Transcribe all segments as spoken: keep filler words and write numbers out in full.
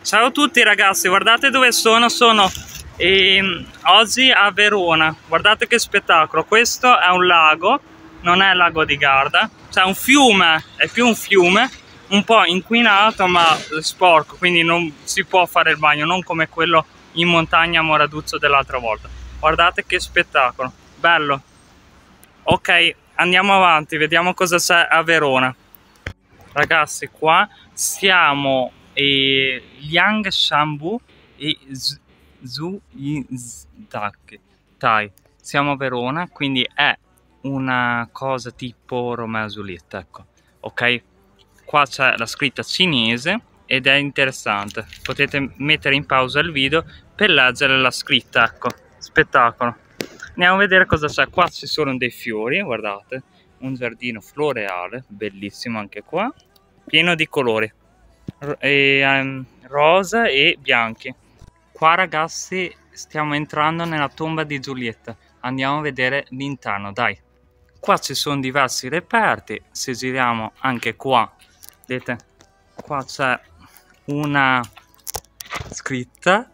Ciao a tutti ragazzi, guardate dove sono, sono ehm, oggi a Verona, guardate che spettacolo, questo è un lago, non è il lago di Garda, cioè un fiume, è più un fiume, un po' inquinato ma sporco, quindi non si può fare il bagno, non come quello in montagna a Moraduzzo dell'altra volta. Guardate che spettacolo, bello. Ok, andiamo avanti, vediamo cosa c'è a Verona. Ragazzi, qua siamo e Liang Shambu e Zhu Tai. Siamo a Verona, quindi è una cosa tipo Romeo e Giulietta, ecco. Ok? Qua c'è la scritta cinese ed è interessante. Potete mettere in pausa il video per leggere la scritta, ecco. Spettacolo. Andiamo a vedere cosa c'è. Qua ci sono dei fiori, guardate. Un giardino floreale, bellissimo anche qua. Pieno di colori. E, um, rosa e bianchi. Qua ragazzi stiamo entrando nella tomba di Giulietta, andiamo a vedere l'interno, dai. Qua ci sono diversi reperti, se giriamo anche qua, vedete, qua c'è una scritta,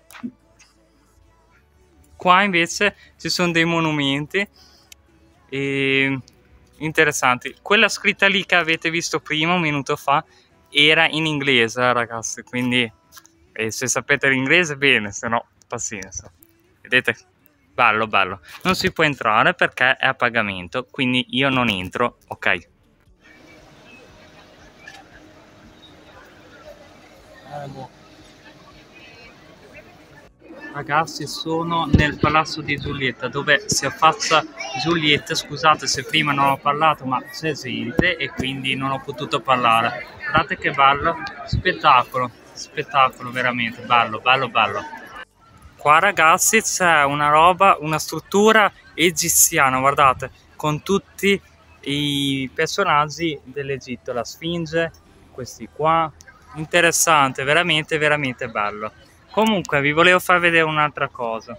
qua invece ci sono dei monumenti e interessanti. Quella scritta lì che avete visto prima un minuto fa era in inglese ragazzi, quindi eh, se sapete l'inglese bene, se no pazienza. Vedete? Bello bello. Non si può entrare perché è a pagamento, quindi io non entro, ok. Ragazzi, sono nel palazzo di Giulietta dove si affaccia Giulietta. Scusate se prima non ho parlato, ma c'è gente e quindi non ho potuto parlare. Guardate che bello, spettacolo, spettacolo veramente, bello, bello, bello. Qua ragazzi c'è una roba, una struttura egiziana, guardate, con tutti i personaggi dell'Egitto, la Sfinge, questi qua, interessante, veramente, veramente bello. Comunque vi volevo far vedere un'altra cosa.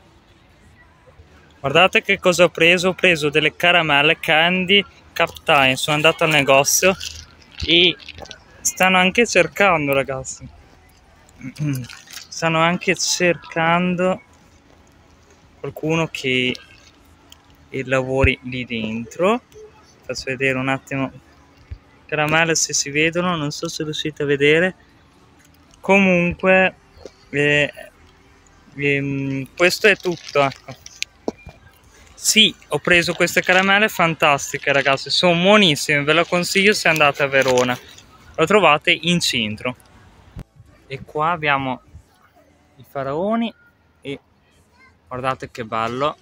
Guardate che cosa ho preso, ho preso delle caramelle Candy Captain, sono andato al negozio e stanno anche cercando ragazzi, stanno anche cercando qualcuno che lavori lì dentro. Faccio vedere un attimo caramelle se si vedono, non so se riuscite a vedere. Comunque Eh, ehm, questo è tutto, ecco. Sì, ho preso queste caramelle fantastiche ragazzi, sono buonissime, ve lo consiglio se andate a Verona, lo trovate in centro. E qua abbiamo i faraoni e guardate che bello,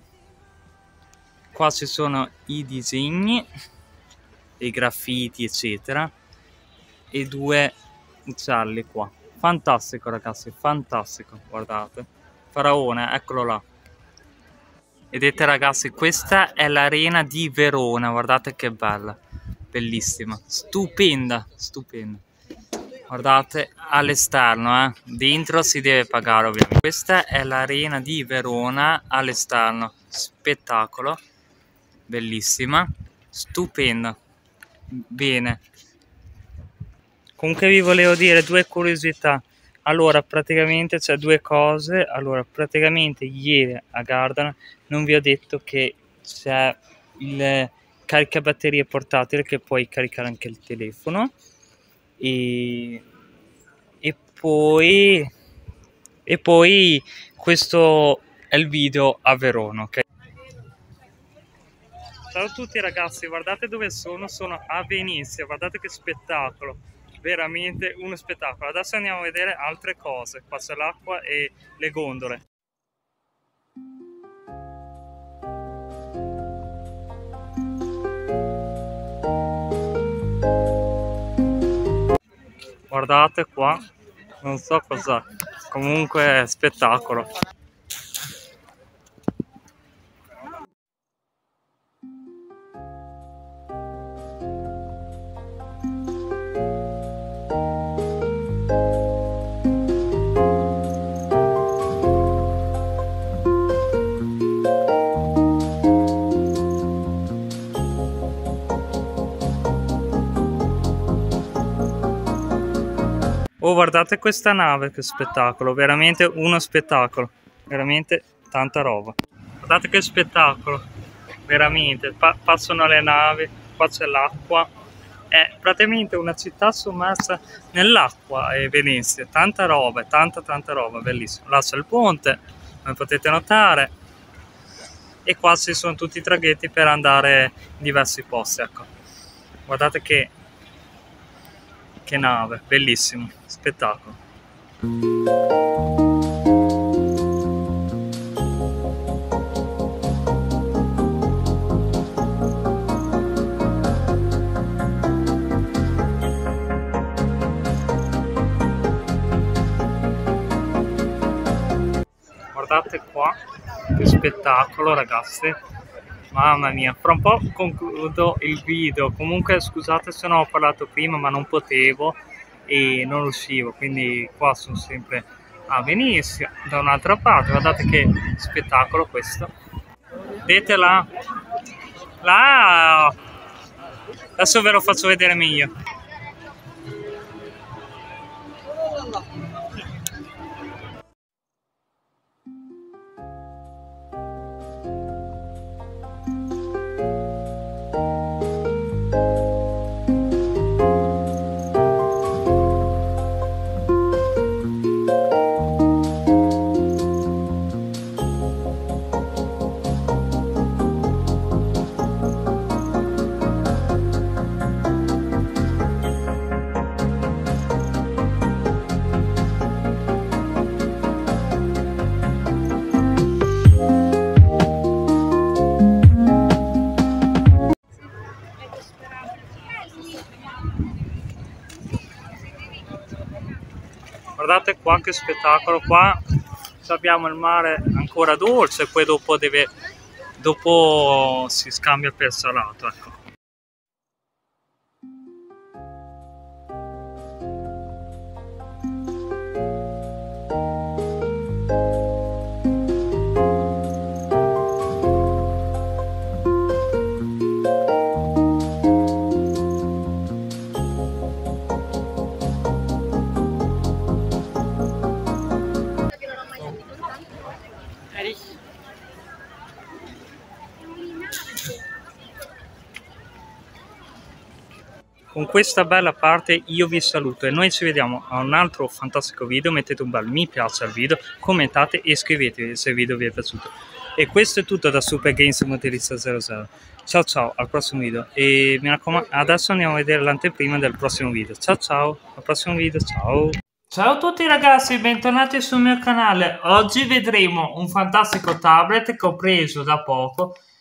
qua ci sono i disegni, i graffiti eccetera e due gialli qua. Fantastico ragazzi, fantastico, guardate, faraone, eccolo là. Vedete ragazzi, questa è l'arena di Verona, guardate che bella, bellissima, stupenda, stupenda. Guardate all'esterno, eh. Dentro si deve pagare ovviamente. Questa è l'arena di Verona all'esterno, spettacolo, bellissima, stupenda, bene. Comunque vi volevo dire due curiosità. Allora praticamente c'è due cose. Allora praticamente ieri a Garda non vi ho detto che c'è il caricabatterie portatile che puoi caricare anche il telefono e, e poi e poi questo è il video a Verona, ok? Ciao a tutti ragazzi, guardate dove sono, sono a Venezia, guardate che spettacolo, veramente uno spettacolo. Adesso andiamo a vedere altre cose, qua c'è l'acqua e le gondole. Guardate qua, non so cos'è, comunque è spettacolo. Oh, guardate questa nave, che spettacolo, veramente uno spettacolo, veramente tanta roba. Guardate che spettacolo, veramente, pa passano le navi, qua c'è l'acqua, è praticamente una città sommersa nell'acqua, è Venezia, tanta roba, tanta tanta roba, bellissimo. Là c'è il ponte, come potete notare, e qua ci sono tutti i traghetti per andare in diversi posti, ecco. Guardate che Che nave, bellissimo, spettacolo. Guardate qua, che spettacolo ragazzi. Mamma mia, fra un po' concludo il video. Comunque scusate se non ho parlato prima, ma non potevo e non riuscivo, quindi qua sono sempre a Venezia, da un'altra parte. Guardate che spettacolo questo. Vedete là? Là! Adesso ve lo faccio vedere meglio. Guardate qua che spettacolo, qua abbiamo il mare ancora dolce, poi dopo deve dopo si scambia per salato, ecco. Con questa bella parte io vi saluto e noi ci vediamo a un altro fantastico video. Mettete un bel mi piace al video, commentate e iscrivetevi se il video vi è piaciuto. E questo è tutto da Super Games Motorista zero zero. Ciao ciao, al prossimo video. E mi raccomando, adesso andiamo a vedere l'anteprima del prossimo video. Ciao ciao, al prossimo video, ciao. Ciao a tutti ragazzi, bentornati sul mio canale. Oggi vedremo un fantastico tablet che ho preso da poco